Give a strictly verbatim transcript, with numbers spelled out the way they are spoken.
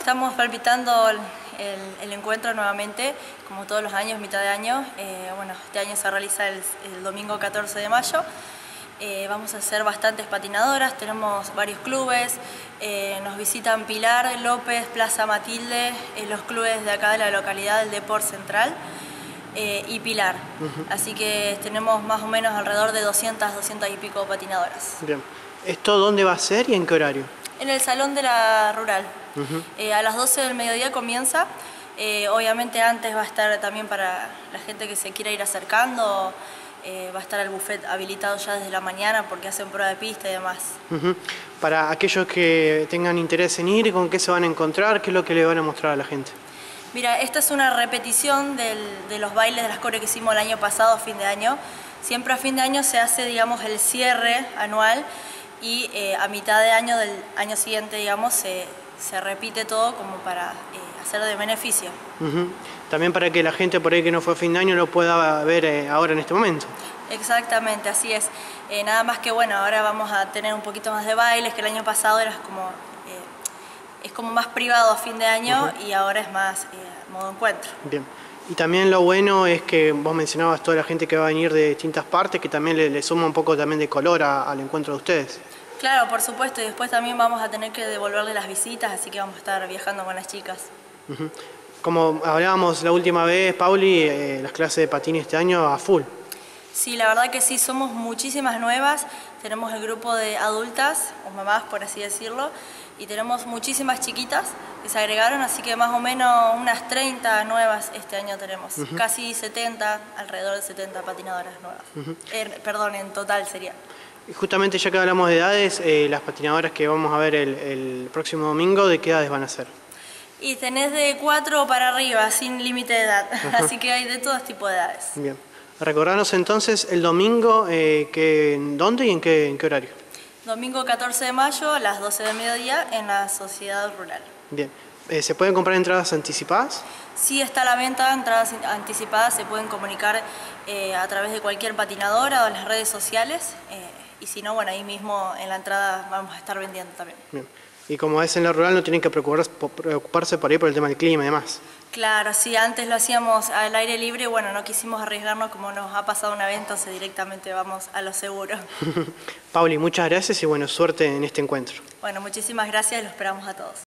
estamos palpitando el, el, el encuentro nuevamente, como todos los años, mitad de año. Eh, bueno, este año se realiza el, el domingo catorce de mayo. Eh, vamos a hacer bastantes patinadoras, tenemos varios clubes, eh, nos visitan Pilar, López, Plaza Matilde, eh, los clubes de acá de la localidad, el Deport Central eh, y Pilar. Uh-huh. Así que tenemos más o menos alrededor de doscientas, doscientas y pico patinadoras. Bien. ¿Esto dónde va a ser y en qué horario? En el Salón de la Rural. Uh-huh. eh, a las doce del mediodía comienza. Eh, obviamente antes va a estar también para la gente que se quiera ir acercando. Eh, va a estar el buffet habilitado ya desde la mañana porque hacen prueba de pista y demás. Uh-huh. Para aquellos que tengan interés en ir, ¿con qué se van a encontrar? ¿Qué es lo que le van a mostrar a la gente? Mira, esta es una repetición del, de los bailes de las coreos que hicimos el año pasado, a fin de año. Siempre a fin de año se hace, digamos, el cierre anual y eh, a mitad de año del año siguiente, digamos, se, se repite todo como para eh, hacer de beneficio. Uh-huh. También para que la gente por ahí que no fue a fin de año lo pueda ver eh, ahora en este momento. Exactamente, así es. Eh, nada más que bueno, ahora vamos a tener un poquito más de bailes, que el año pasado era como, eh, es como más privado a fin de año. Uh-huh. Y ahora es más eh, modo encuentro. Bien. Y también lo bueno es que vos mencionabas toda la gente que va a venir de distintas partes, que también le, le suma un poco también de color a, al encuentro de ustedes. Claro, por supuesto, y después también vamos a tener que devolverle las visitas, así que vamos a estar viajando con las chicas. Uh-huh. Como hablábamos la última vez, Pauli, eh, las clases de patín este año a full. Sí, la verdad que sí, somos muchísimas nuevas. Tenemos el grupo de adultas, o mamás por así decirlo, y tenemos muchísimas chiquitas que se agregaron, así que más o menos unas treinta nuevas este año tenemos. Uh-huh. Casi setenta, alrededor de setenta patinadoras nuevas. Uh-huh. eh, perdón, en total sería. Y justamente ya que hablamos de edades, eh, las patinadoras que vamos a ver el, el próximo domingo, ¿de qué edades van a ser? Y tenés de cuatro para arriba, sin límite de edad, uh-huh. Así que hay de todo tipo de edades. Bien. Recordanos entonces el domingo, eh, que, ¿dónde y en qué, en qué horario? Domingo catorce de mayo a las doce del mediodía en la Sociedad Rural. Bien. Eh, ¿Se pueden comprar entradas anticipadas? Sí, está a la venta, entradas anticipadas, se pueden comunicar eh, a través de cualquier patinadora o las redes sociales. Eh, y si no, bueno, ahí mismo en la entrada vamos a estar vendiendo también. Bien. Y como es en la rural, no tienen que preocuparse, preocuparse por ahí por el tema del clima y demás. Claro, sí, antes lo hacíamos al aire libre y bueno, no quisimos arriesgarnos como nos ha pasado una vez, entonces directamente vamos a lo seguro. Pauli, muchas gracias y bueno, suerte en este encuentro. Bueno, muchísimas gracias y lo esperamos a todos.